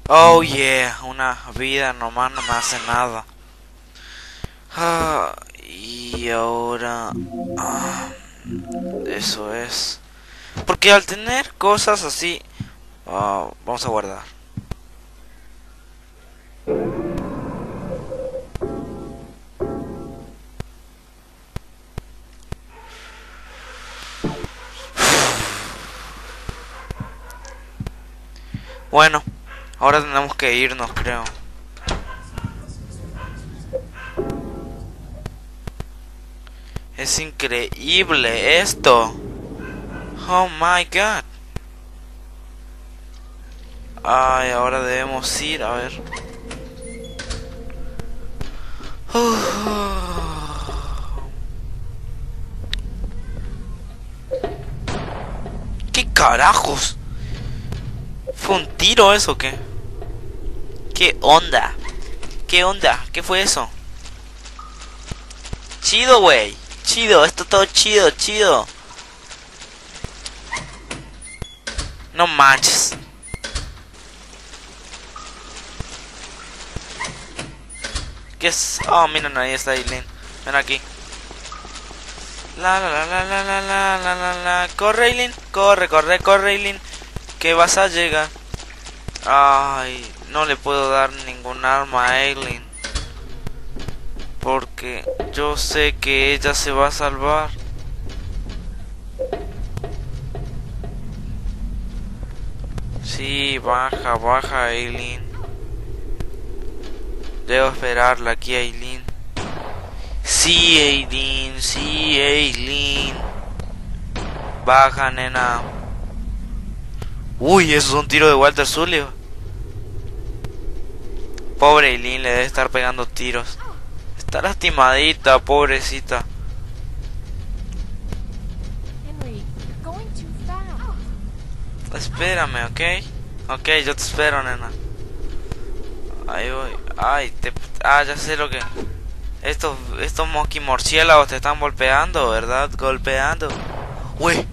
Oh yeah, una vida nomás no me hace nada. Y ahora... ah, eso es. Porque al tener cosas así... vamos a guardar. Bueno, ahora tenemos que irnos, creo. Es increíble esto. Oh my god. Ay, ahora debemos ir, a ver. ¿Qué carajos? ¿Fue un tiro eso o qué? ¿Qué onda? ¿Qué onda? ¿Qué fue eso? Chido, wey. Chido, esto todo chido, chido. No manches. ¿Qué es? Oh, miren, ahí está Eileen. Ven aquí. La la la la la la la la la la. Corre, Eileen. Corre, corre, corre, Eileen. Que vas a llegar. Ay, no le puedo dar ningún arma a Eileen. Porque yo sé que ella se va a salvar. Sí, baja, baja, Eileen. Debo esperarla aquí, Eileen. Sí, Eileen, sí, Eileen. Baja, nena. Uy, eso es un tiro de Walter Sullivan. Pobre Eileen, le debe estar pegando tiros. Está lastimadita, pobrecita. Henry, you're going too fast. Espérame, ¿ok? Ok, yo te espero, nena. Ahí voy. Ay, ya sé lo que... Estos murciélagos te están golpeando, ¿verdad? Golpeando. Uy.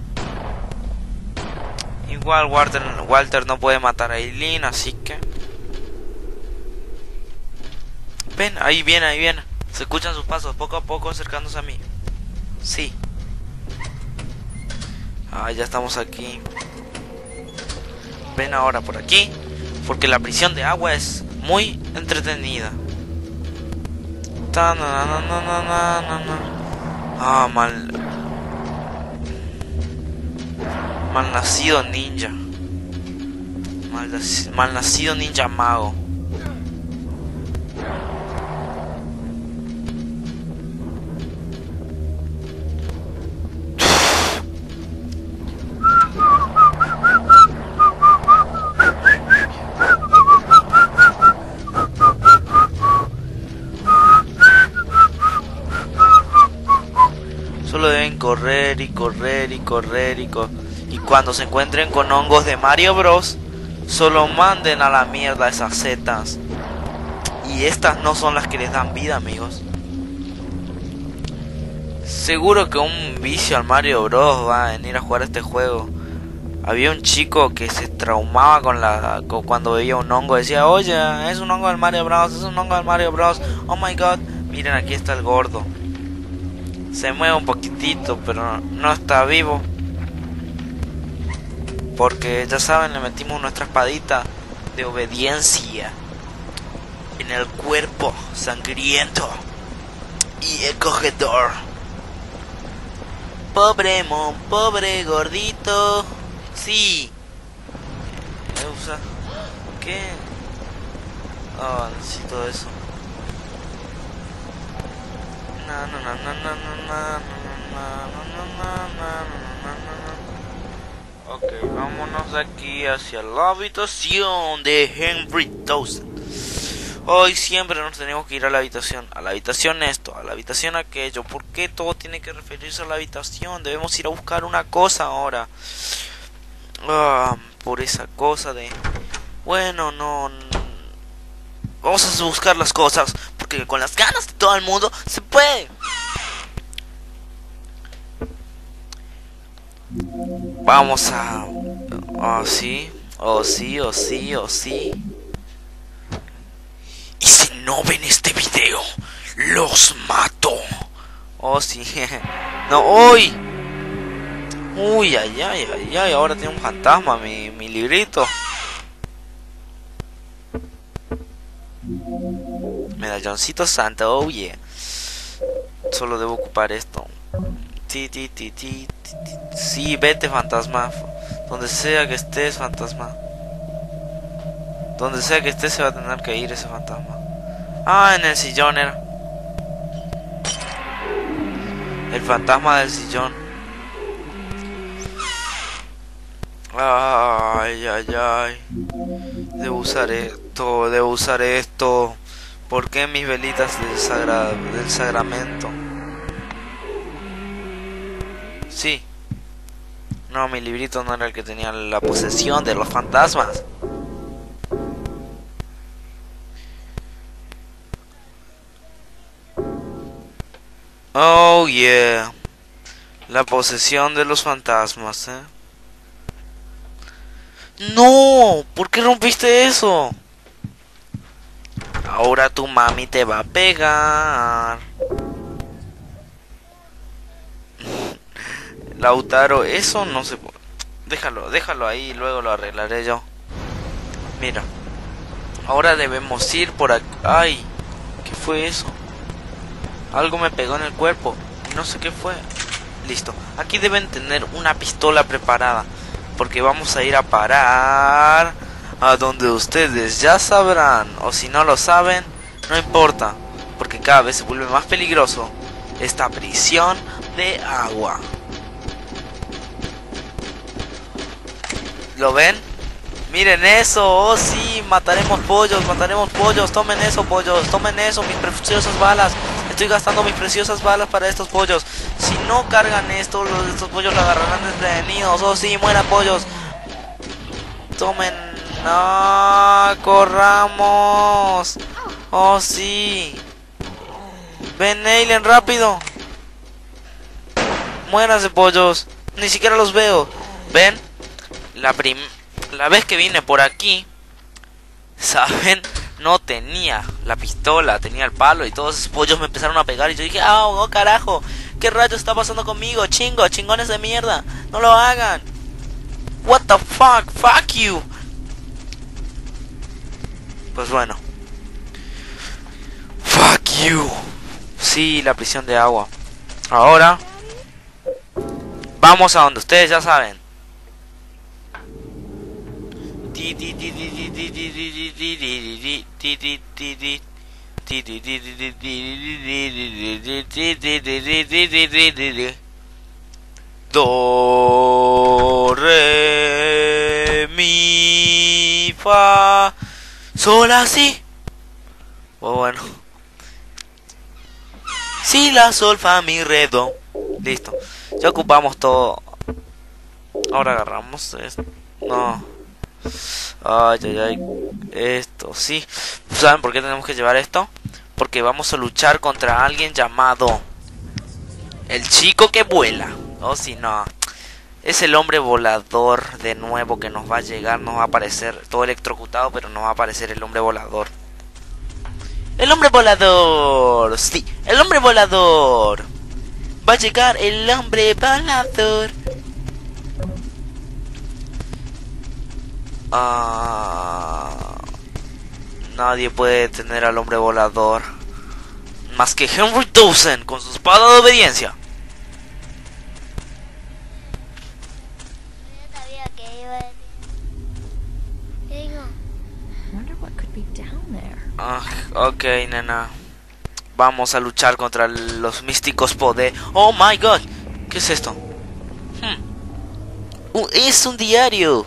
Igual Walter no puede matar a Eileen, así que... Ven, ahí viene, ahí viene. Se escuchan sus pasos, poco a poco acercándose a mí. Sí. Ya estamos aquí. Ven ahora por aquí, porque la prisión de agua es muy entretenida. Mal... Malnacido ninja. Malnacido ninja mago. Solo deben correr y correr y correr y cuando se encuentren con hongos de Mario Bros, solo manden a la mierda esas setas. Y estas no son las que les dan vida, amigos. Seguro que un vicio al Mario Bros va a venir a jugar este juego. Había un chico que se traumaba cuando veía un hongo. Decía, oye, es un hongo del Mario Bros, es un hongo del Mario Bros. Oh my god, miren, aquí está el gordo. Se mueve un poquitito, pero no está vivo. Porque ya saben, le metimos nuestra espadita de obediencia en el cuerpo sangriento y acogedor. Pobre gordito. Sí. ¿Qué? Necesito eso. Ok, vámonos aquí hacia la habitación de Henry Towson. Hoy siempre nos tenemos que ir a la habitación esto, a la habitación aquello. ¿Por qué todo tiene que referirse a la habitación? Debemos ir a buscar una cosa ahora. Por esa cosa de... Bueno, no... Vamos a buscar las cosas, porque con las ganas de todo el mundo se puede. Vamos a... Oh sí, oh sí, oh sí, oh sí. Y si no ven este video, los mato. Oh, sí. No, uy. Uy, ay, ay, ay, ay. Ahora tiene un fantasma mi librito. Medalloncito santo, oh yeah. Solo debo ocupar esto. Sí, vete, fantasma. Donde sea que estés, fantasma. Donde sea que estés se va a tener que ir ese fantasma. Ah, en el sillón era. El fantasma del sillón. Ay, ay, ay. Debo usar esto, debo usar esto. ¿Por qué mis velitas del sagramento? Sí. No, mi librito no era el que tenía la posesión de los fantasmas. Oh yeah. La posesión de los fantasmas, No, ¿por qué rompiste eso? Ahora tu mami te va a pegar. Lautaro, eso no se puede. Déjalo ahí, luego lo arreglaré yo. Mira. Ahora debemos ir por aquí. Ay, ¿qué fue eso? Algo me pegó en el cuerpo. No sé qué fue. Listo. Aquí deben tener una pistola preparada. Porque vamos a ir a parar a donde ustedes ya sabrán. O si no lo saben, no importa. Porque cada vez se vuelve más peligroso esta prisión de agua. ¿Lo ven? Miren eso. Oh sí, mataremos pollos. Tomen eso, pollos. Tomen eso, mis preciosas balas. Estoy gastando mis preciosas balas para estos pollos. Si no cargan esto, estos pollos lo agarrarán desprevenidos. Oh sí, mueran pollos. Tomen. No, corramos. Oh sí. Ven, Alien, rápido. Muéranse, pollos. Ni siquiera los veo. Ven. La vez que vine por aquí, ¿saben? No tenía la pistola, tenía el palo y todos esos pollos me empezaron a pegar y yo dije, oh carajo, ¿qué rayos está pasando conmigo? Chingones de mierda, no lo hagan. What the fuck you. Pues bueno. Fuck you. Sí, la prisión de agua. Ahora vamos a donde ustedes ya saben. Do, re, mi, fa, sol, la, si. Bueno. Si, la, sol, fa, mi, re, do. Listo. Ya ocupamos todo. Ahora agarramos esto. No. Ay, ay, ay. Esto, sí. ¿Saben por qué tenemos que llevar esto? Porque vamos a luchar contra alguien llamado el chico que vuela. Oh, si no. Es el hombre volador de nuevo que nos va a llegar. Nos va a aparecer todo electrocutado, pero nos va a aparecer el hombre volador. El hombre volador. Sí, el hombre volador. Va a llegar el hombre volador. Nadie puede detener al hombre volador más que Henry Dawson con su espada de obediencia. Ok, nena. Vamos a luchar contra los místicos poderes. Oh my god. ¿Qué es esto? Es un diario.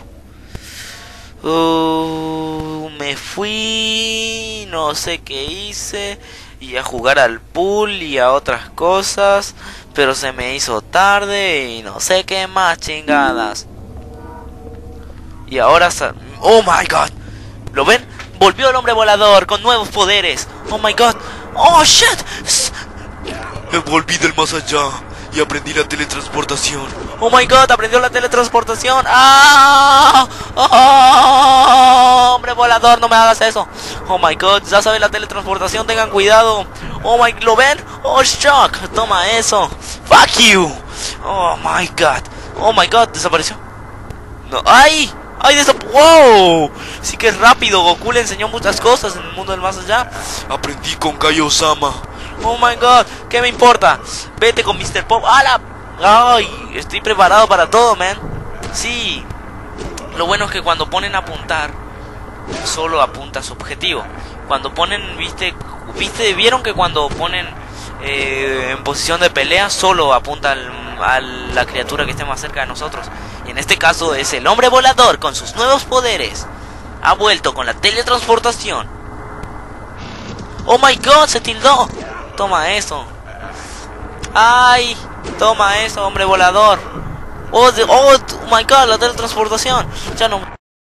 Me fui, no sé qué hice, y a jugar al pool y a otras cosas, pero se me hizo tarde y no sé qué más chingadas. Y ahora oh my god, ¿lo ven? Volvió el hombre volador con nuevos poderes. Oh my god, oh shit. Me volví del más allá y aprendí la teletransportación. Oh my god, aprendió la teletransportación. ¡Ah! ¡Oh! Hombre volador, no me hagas eso. Oh my god, ya sabe la teletransportación, tengan cuidado. Oh my, ¿lo ven? Oh, shock, toma eso. Fuck you. Oh my god, desapareció. No, ¡ay! ¡Ay, wow! Sí que es rápido, Goku le enseñó muchas cosas en el mundo del más allá. Aprendí con Kaiosama. Oh my god, ¿qué me importa? Vete con Mr. Pop. ¡Hala! ¡Ay! Estoy preparado para todo, man. Sí. Lo bueno es que cuando ponen a apuntar, solo apunta su objetivo. Cuando ponen, vieron que cuando ponen en posición de pelea, solo apunta a la criatura que esté más cerca de nosotros. Y en este caso es el hombre volador con sus nuevos poderes. Ha vuelto con la teletransportación. Oh my god, se tildó. Toma eso. Ay, toma eso, hombre volador. Oh my god, la teletransportación. Ya no.